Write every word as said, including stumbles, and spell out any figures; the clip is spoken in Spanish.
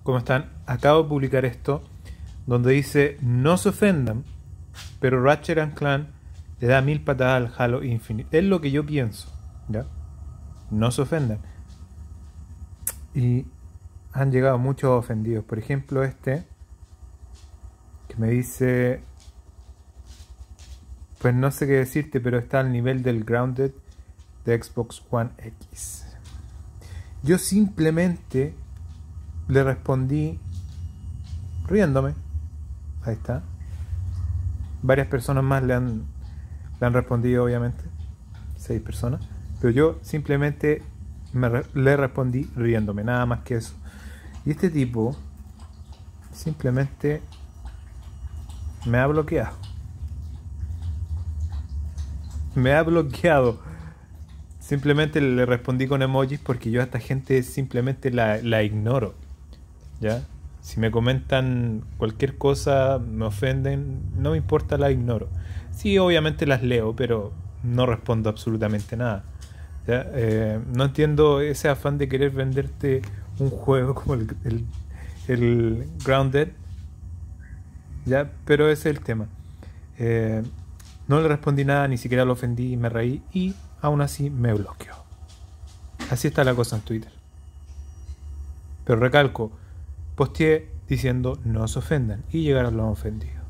¿Cómo están? Acabo de publicar esto donde dice no se ofendan, pero Ratchet and Clank le da mil patadas al Halo Infinite. Es lo que yo pienso, ¿ya? No se ofendan. Y han llegado muchos ofendidos. Por ejemplo, este que me dice, pues no sé qué decirte, pero está al nivel del Grounded de Xbox One X. Yo simplemente le respondí riéndome. Ahí está. Varias personas más le han, le han respondido, obviamente. Seis personas. Pero yo simplemente me re, le respondí riéndome, nada más que eso. Y este tipo simplemente me ha bloqueado. Me ha bloqueado. Simplemente le respondí con emojis porque yo a esta gente simplemente la, la ignoro. ¿Ya? Si me comentan cualquier cosa, me ofenden, no me importa, la ignoro. Sí, obviamente las leo, pero no respondo absolutamente nada. ¿Ya? Eh, no entiendo ese afán de querer venderte un juego como el, el, el Grounded. ¿Ya? Pero ese es el tema. Eh, no le respondí nada, ni siquiera lo ofendí y me reí, y aún así me bloqueó. Así está la cosa en Twitter. Pero recalco, posteé diciendo no se ofendan y llegaron los ofendidos.